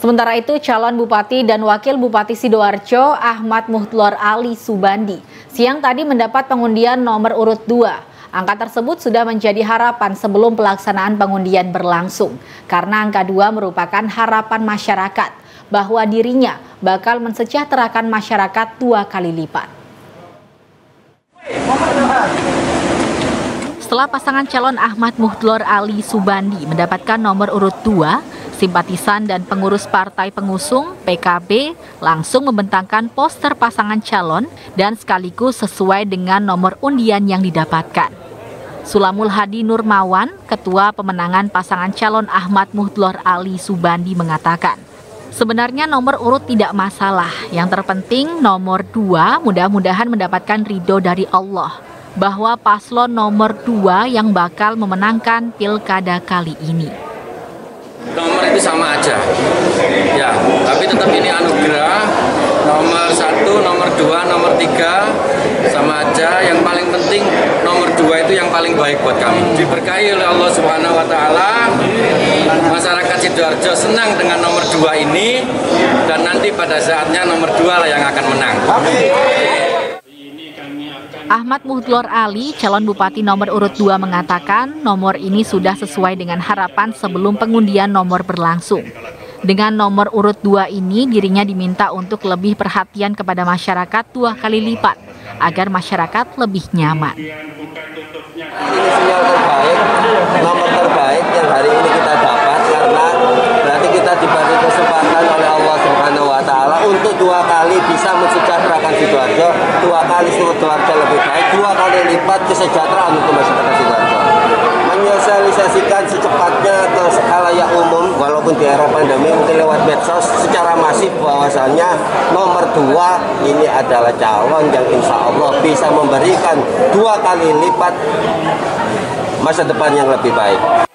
Sementara itu, calon Bupati dan Wakil Bupati Sidoarjo, Ahmad Muhdlor Ali Subandi, siang tadi mendapat pengundian nomor urut 2. Angka tersebut sudah menjadi harapan sebelum pelaksanaan pengundian berlangsung, karena angka 2 merupakan harapan masyarakat bahwa dirinya bakal mensejahterakan masyarakat 2 kali lipat. Setelah pasangan calon Ahmad Muhdlor Ali Subandi mendapatkan nomor urut 2, simpatisan dan pengurus partai pengusung PKB langsung membentangkan poster pasangan calon dan sekaligus sesuai dengan nomor undian yang didapatkan. Sulamul Hadi Nurmawan, Ketua Pemenangan pasangan calon Ahmad Muhdlor Ali Subandi mengatakan, sebenarnya nomor urut tidak masalah, yang terpenting nomor 2 mudah-mudahan mendapatkan ridho dari Allah, bahwa paslon nomor 2 yang bakal memenangkan pilkada kali ini. Nomor itu sama aja, ya, tapi tetap ini anugerah. Nomor 1, nomor 2, nomor 3 sama aja. Yang paling penting nomor 2 itu yang paling baik buat kami. Diberkahi oleh Allah Subhanahu Wa Taala. Masyarakat Sidoarjo senang dengan nomor 2 ini, dan nanti pada saatnya nomor 2 lah yang akan menang. Ahmad Muhdlor Ali, calon bupati nomor urut 2 mengatakan nomor ini sudah sesuai dengan harapan sebelum pengundian nomor berlangsung. Dengan nomor urut 2 ini, dirinya diminta untuk lebih perhatian kepada masyarakat 2 kali lipat, agar masyarakat lebih nyaman. Ini sinyal terbaik, nomor terbaik yang hari ini kita dapat, karena berarti kita diberi kesempatan oleh Allah Subhanahu Wa Taala untuk 2 kali bisa mensejahterakan Sidoarjo, 2 kali Sidoarjo lebih baik, 2 kali lipat kesejahteraan untuk masyarakat Sidoarjo. Menyosialisasikan secepatnya ke khalayak umum, walaupun di era pandemi mungkin lewat medsos secara masif, bahwasannya nomor 2 ini adalah calon yang insya Allah bisa memberikan 2 kali lipat masa depan yang lebih baik.